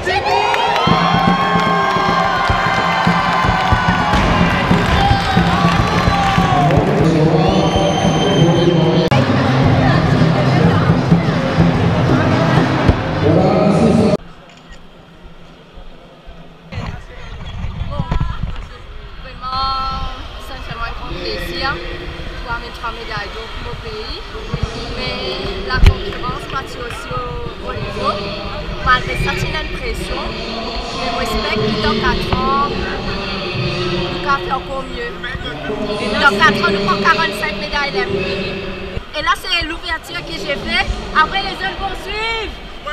Pour amener 3 médailles d'or pour mon pays, mais la concurrence partit aussi au niveau. Malgré ça, il y a une pression, mais je respecte que dans 4 ans, nous pouvons faire encore mieux. Dans 4 ans, nous prenons 45 médailles olympiques. Et là, c'est l'ouverture que j'ai faite. Après, les autres vont suivre.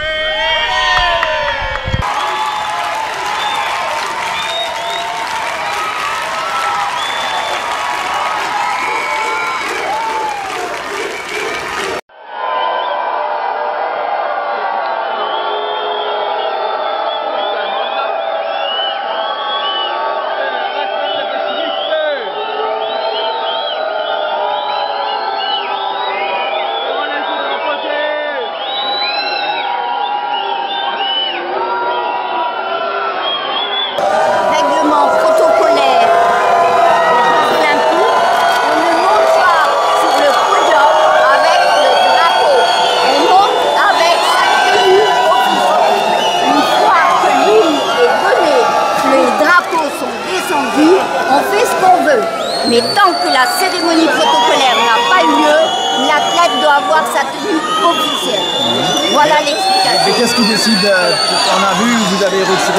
On fait ce qu'on veut, mais tant que la cérémonie protocolaire n'a pas eu lieu, l'athlète doit avoir sa tenue officielle. Voilà l'explication. Et qu'est-ce qui décide? On a vu, vous avez retiré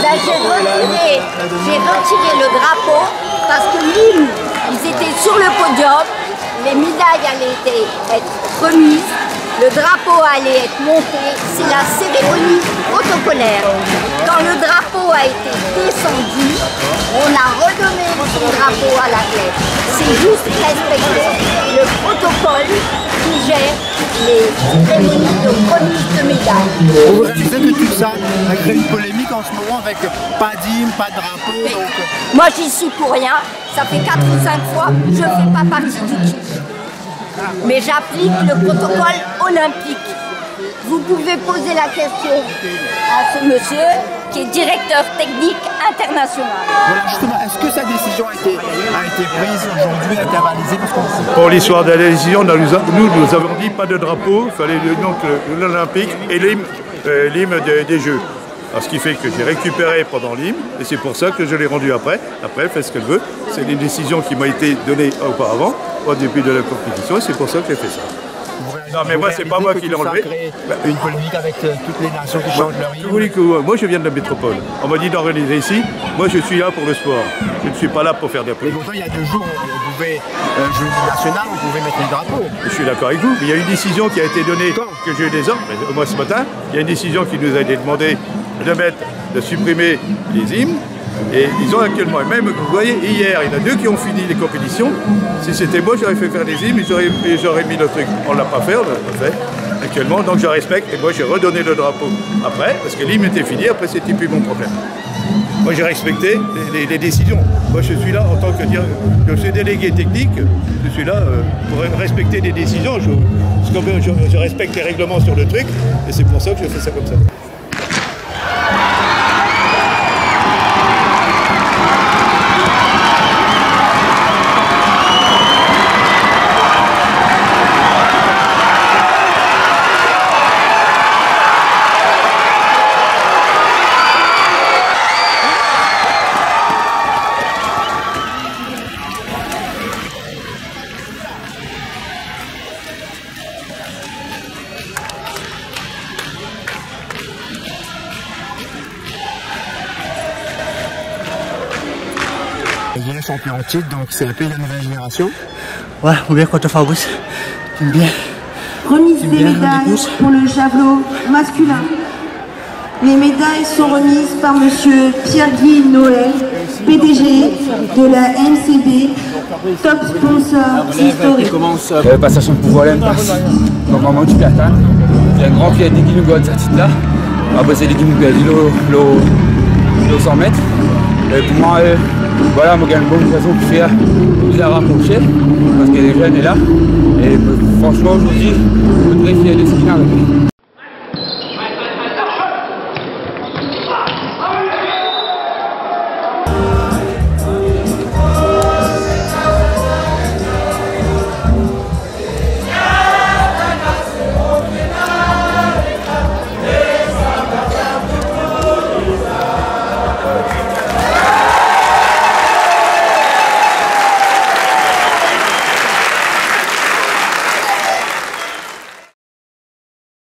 j'ai retiré le drapeau parce que l'hymne, ils étaient sur le podium, les médailles allaient être remises, le drapeau allait être monté, c'est la cérémonie protocolaire. Quand le drapeau a été descendu, on a redonné son drapeau à l'athlète. C'est juste respecter le protocole qui gère les cérémonies de remise de médailles. Vous disait que tout ça a créé une polémique en ce moment avec pas d'hymne, pas de drapeau. Donc... Moi j'y suis pour rien, ça fait 4 ou 5 fois, je ne fais pas partie du kitsch. Mais j'applique le protocole olympique. Vous pouvez poser la question à ce monsieur qui est directeur technique international. Voilà, justement, est-ce que sa décision a été prise aujourd'hui, a été avalisée? Pour l'histoire de la décision, nous avons dit pas de drapeau, il fallait donc l'olympique et l'hymne des Jeux. Alors, ce qui fait que j'ai récupéré pendant l'hymne, et c'est pour ça que je l'ai rendu après. Après, elle fait ce qu'elle veut. C'est une décision qui m'a été donnée auparavant, au début de la compétition, et c'est pour ça que j'ai fait ça. Non, mais moi, c'est pas moi qui l'ai enlevé. Une polémique avec toutes les nations qui changent leur hymne. Moi, je viens de la métropole. On m'a dit d'organiser ici. Moi, je suis là pour le sport. Je ne suis pas là pour faire des polémiques. Mais pourtant, il y a 2 jours, on pouvait, jeu national, on pouvait mettre le drapeau. Je suis d'accord avec vous. Il y a une décision qui a été donnée, que j'ai eu des ordres, moi ce matin. Il y a une décision qui nous a été demandée de supprimer les hymnes. Et ils ont actuellement, et même vous voyez, hier, il y en a 2 qui ont fini les compétitions. Si c'était moi, j'aurais fait faire des hymnes et j'aurais mis le truc. On ne l'a pas fait, on l'a pas fait actuellement, donc je respecte. Et moi, j'ai redonné le drapeau après, parce que l'hymne était fini, après, c'était plus mon problème. Moi, j'ai respecté les décisions. Moi, je suis là en tant que délégué technique, je suis là pour respecter des décisions. Je respecte les règlements sur le truc, et c'est pour ça que je fais ça comme ça. Il est champion en titre, donc c'est un peu la nouvelle génération. Ouais, ou bien contre Fabrice. J'aime bien. Remise des médailles pour le javelot masculin. Les médailles sont remises par monsieur Pierre-Guy Noël, PDG de la MCD, top sponsor historique. Passation de pouvoir l'impasse. Donc vraiment tu platane. Il y a un grand pied d'équipe de cette titre-là. Après c'est l'équipe qui a dit le 100 mètres. Et pour moi, voilà, moi j'ai une bonne façon de faire la rapprocher parce que les jeunes est là. Et franchement aujourd'hui, je voudrais fier de ce qu'il a avec lui.